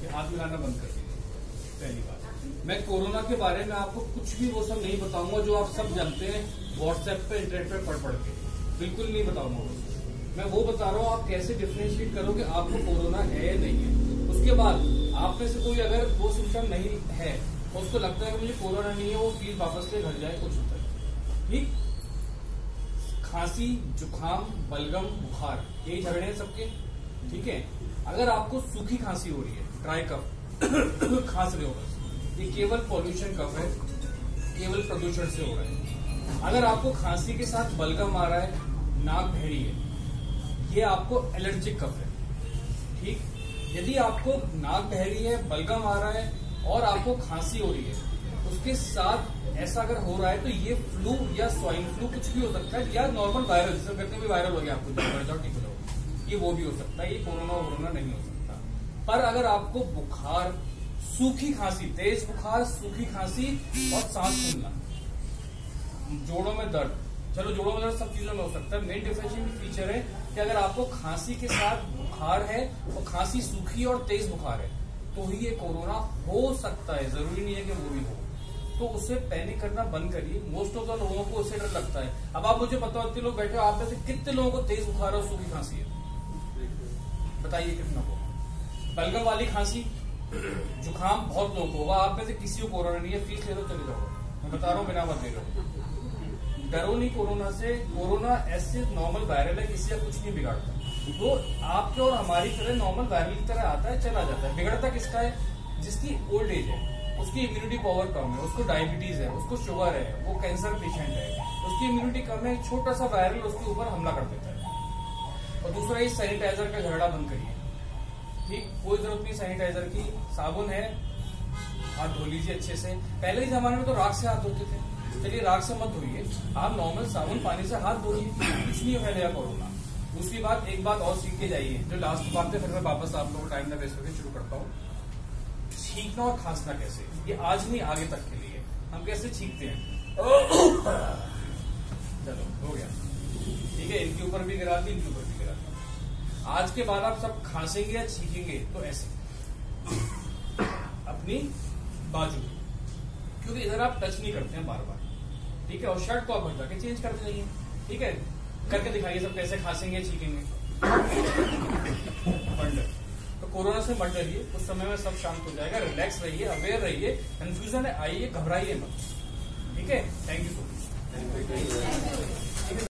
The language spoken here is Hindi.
कि हाथ मिलाना बंद कर दीजिए। पहली बात, मैं कोरोना के बारे में आपको कुछ भी वो सब नहीं बताऊंगा जो आप सब जानते हैं व्हाट्सएप पे इंटरनेट पे पढ़ के, बिल्कुल नहीं बताऊंगा वो। मैं वो बता रहा हूँ आप कैसे डिफरेंशिएट करो कि आपको कोरोना है या नहीं है। उसके बाद आप में से कोई अगर वो सिम्टम नहीं है, उसको लगता है कि मुझे कोरोना नहीं है, वो प्लीज वापस से घर जाए, कुछ होता है। ठीक, खांसी, जुकाम, बलगम, बुखार, यही झगड़े हैं सबके। ठीक है, अगर आपको सूखी खांसी हो रही है, ड्राई कफ खांस रहे हो बस, ये केवल पॉल्यूशन कफ है, केवल प्रदूषण से हो रहा है। अगर आपको खांसी के साथ बलगम आ रहा है, नाक बहरी है, ये आपको एलर्जिक कफ है। ठीक, यदि आपको नाक बहरी है, बलगम आ रहा है और आपको खांसी हो रही है, उसके साथ ऐसा अगर हो रहा है तो ये फ्लू या स्वाइन फ्लू कुछ भी हो सकता है, या नॉर्मल वायरल, जिसे कहते हैं वायरल हो गया आपको, जाओ ठीक हो जाओ, ये वो भी हो सकता है। ये कोरोना नहीं हो सकता। पर अगर आपको बुखार, सूखी खांसी, तेज बुखार, सूखी खांसी और सांस फूलना, जोड़ों में दर्द, चलो जोड़ों में दर्द सब चीजों में हो सकता है। मेन डिफरेंशिएटिंग फीचर है कि अगर आपको खांसी के साथ बुखार है और खांसी सूखी और तेज बुखार है तो ही ये कोरोना हो सकता है, जरूरी नहीं है कि वो भी हो। तो उससे पैनिक करना बंद करिए। मोस्ट ऑफ द लोगों को उससे डर लगता है। अब आप मुझे बताओ, इतने लोग बैठे हो, आप में से कितने लोगों को तेज बुखार और सूखी खांसी है? बताइए कितना को? बलगम वाली खांसी, जुकाम बहुत लोगों को होगा, आप में से किसी को कोरोना नहीं है, फीस ले लो चले जाओ। मैं बता रहा हूँ, बिना मत ले लो, डरो नहीं कोरोना से। कोरोना ऐसे नॉर्मल वायरल है, किसी का कुछ नहीं बिगाड़ता। तो आपके और हमारी तरह नॉर्मल वायरल की तरह आता है, चला जाता है। बिगड़ता किसका है? जिसकी ओल्ड एज है, उसकी इम्यूनिटी पावर कम है, उसको डायबिटीज है, उसको शुगर है, वो कैंसर पेशेंट है, उसकी इम्यूनिटी कम है, छोटा सा वायरल उसके ऊपर हमला कर देता है। और दूसरा, ये सैनिटाइजर का झगड़ा बंद करिए। ठीक, कोई जरूरत नहीं सैनिटाइजर की, साबुन है, हाथ धो लीजिए अच्छे से। पहले के जमाने में तो राख से हाथ धोते थे, चलिए राख से मत धोइए, आप नॉर्मल साबुन पानी से हाथ धोइए, कुछ नहीं फैलेगा कोरोना। दूसरी बात, एक बात और सीख के जाइए, जो लास्ट बात है, फिर मैं वापस आप लोगों को टाइम ना वेस्ट करके शुरू करता हूँ। छींकना और खांसना कैसे, ये आज नहीं आगे तक के लिए। हम कैसे छींकते हैं? चलो हो गया, ठीक है, इनके ऊपर भी गिरा दी, इनके ऊपर भी गिरा दी। आज के बाद आप सब खांसेंगे या छींकेंगे तो ऐसे अपनी बाजू, क्योंकि इधर आप टच नहीं करते हैं बार बार। ठीक है, और शर्ट को आप भर जाके चेंज करते जाइए। ठीक है, करके दिखाइए सब कैसे खांसेंगे छींकेंगे। तो कोरोना से मत डरिए, उस समय में सब शांत हो जाएगा। रिलैक्स रहिए, अवेयर रहिए, कंफ्यूजन आइए, घबराइए मत। ठीक है, थैंक यू सो मच।